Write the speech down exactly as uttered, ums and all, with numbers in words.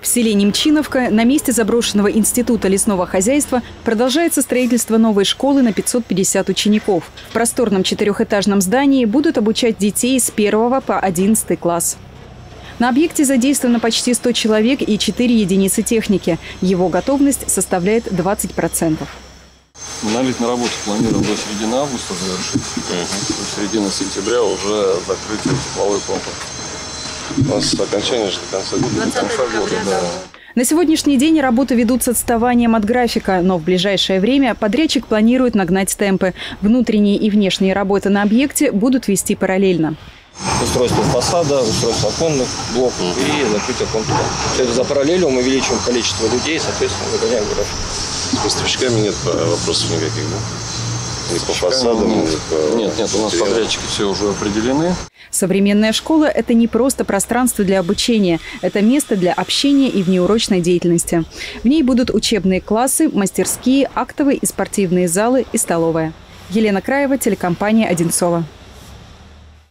В селе Немчиновка на месте заброшенного института лесного хозяйства продолжается строительство новой школы на пятьсот пятьдесят учеников. В просторном четырехэтажном здании будут обучать детей с первого по одиннадцатый класс. На объекте задействовано почти сто человек и четыре единицы техники. Его готовность составляет двадцать процентов. Монолитные работы планируем до середины августа завершить. Угу. До середины сентября уже закрытие тепловой помпы. У нас окончание же до конца года. До конца года, да. На сегодняшний день работы ведут с отставанием от графика, но в ближайшее время подрядчик планирует нагнать темпы. Внутренние и внешние работы на объекте будут вести параллельно. Устройство фасада, устройство оконных блоков и закрытие контура. Все это за параллелью мы увеличиваем количество людей, соответственно, выгоняем график. С поставщиками нет вопросов никаких, да? Ни по фасадам, нет. ни по... Нет, нет, у нас подрядчики все уже определены. Современная школа – это не просто пространство для обучения. Это место для общения и внеурочной деятельности. В ней будут учебные классы, мастерские, актовые и спортивные залы и столовая. Елена Краева, телекомпания «Одинцово».